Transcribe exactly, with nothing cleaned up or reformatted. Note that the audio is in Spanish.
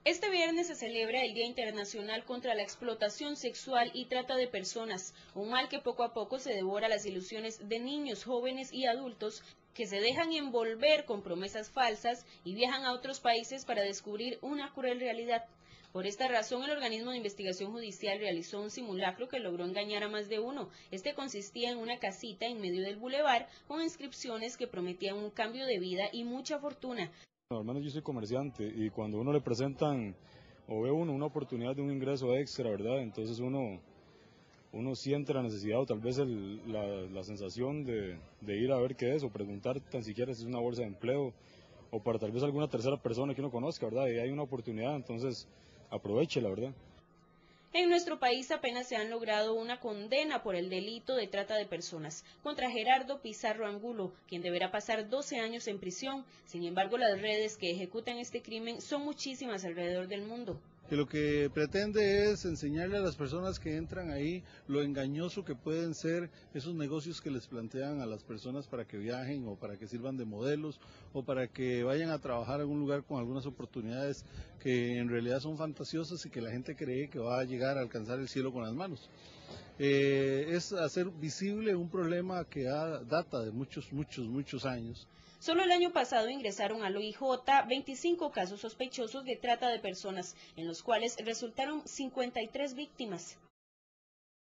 Este viernes se celebra el Día Internacional contra la Explotación Sexual y Trata de Personas, un mal que poco a poco se devora las ilusiones de niños, jóvenes y adultos que se dejan envolver con promesas falsas y viajan a otros países para descubrir una cruel realidad. Por esta razón, el organismo de investigación judicial realizó un simulacro que logró engañar a más de uno. Este consistía en una casita en medio del bulevar con inscripciones que prometían un cambio de vida y mucha fortuna. Normalmente yo soy comerciante y cuando uno le presentan o ve uno una oportunidad de un ingreso extra, ¿verdad? Entonces uno, uno siente la necesidad o tal vez el, la, la sensación de, de ir a ver qué es o preguntar tan siquiera si es una bolsa de empleo o para tal vez alguna tercera persona que uno conozca, ¿verdad? Y hay una oportunidad, entonces aproveche, la verdad. En nuestro país apenas se han logrado una condena por el delito de trata de personas contra Gerardo Pizarro Angulo, quien deberá pasar doce años en prisión. Sin embargo, las redes que ejecutan este crimen son muchísimas alrededor del mundo. Que lo que pretende es enseñarle a las personas que entran ahí lo engañoso que pueden ser esos negocios que les plantean a las personas para que viajen o para que sirvan de modelos o para que vayan a trabajar en algún lugar con algunas oportunidades que en realidad son fantasiosas y que la gente cree que va a llegar a alcanzar el cielo con las manos. Eh, es hacer visible un problema que ha, data de muchos, muchos, muchos años. Solo el año pasado ingresaron al O I J veinticinco casos sospechosos de trata de personas, en los cuales resultaron cincuenta y tres víctimas.